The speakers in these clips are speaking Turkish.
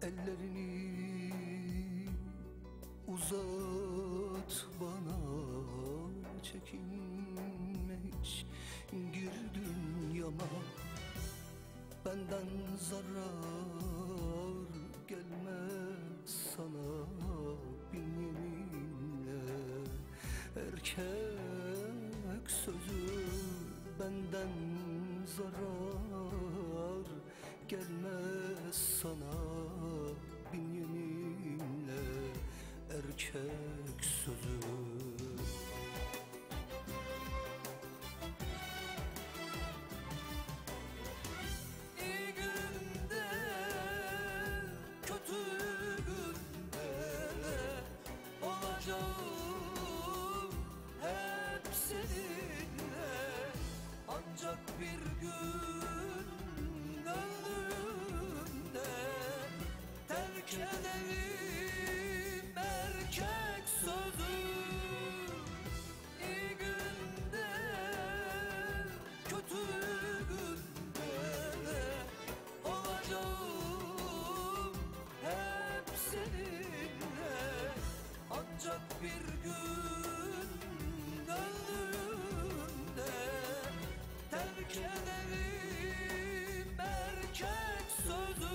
Ellerini uzat bana, çekinme hiç, gir dünyama. Benden zarar gelmez sana, bin yeminle. Erkek sözü, benden zarar gelmez sana, bin yeminle. Erkek sözü. İyi günde, kötü günde olacağım hep seninle. Ancak bir gün öldüğümde terk ederim erkek sözü. İyi günde, kötü günde olacağım hep seninle. Ancak bir gün öldüğümde terk ederim erkek sözü.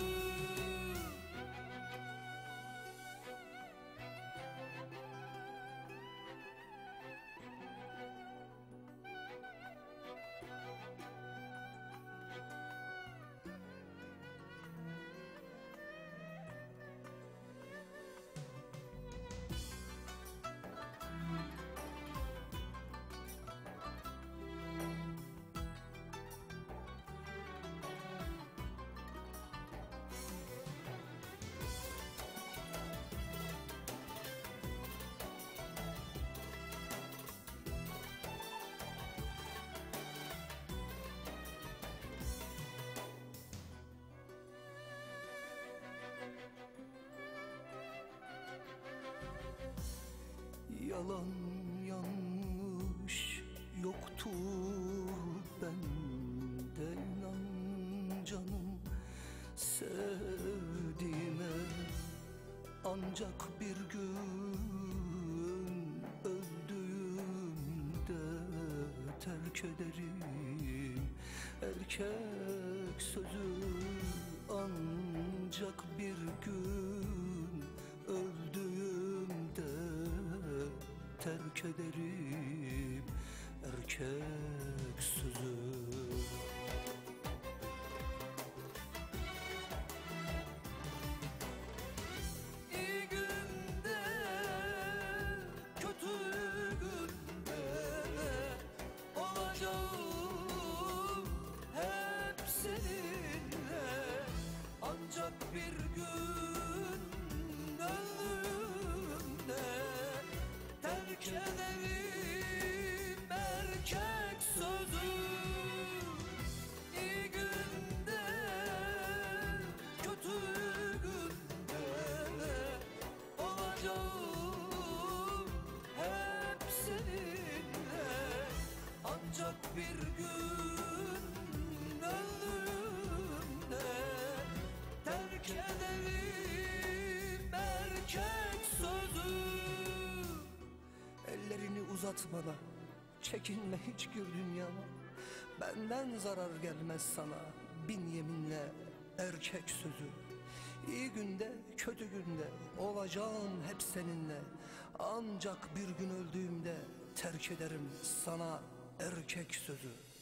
Yalan yanlış yoktur bende, inan canım sevdiğime. Ancak bir gün öldüğümde terk ederim erkek sözü. Ancak bir gün öldüğümde terk ederim erkek sözü. İyi günde, kötü günde olacağım hep seninle. Ancak bir gün öldüğümde terk ederim erkek sözü. İyi günde, kötü günde olacağım hep seninle. Ancak bir gün öldüğümde terk ederim erkek sözü. Ellerini uzat bana, çekinme hiç, gir dünyama. Benden zarar gelmez sana, bin yeminle. Erkek sözü. İyi günde kötü günde olacağım hep seninle. Ancak bir gün öldüğümde terk ederim sana erkek sözü.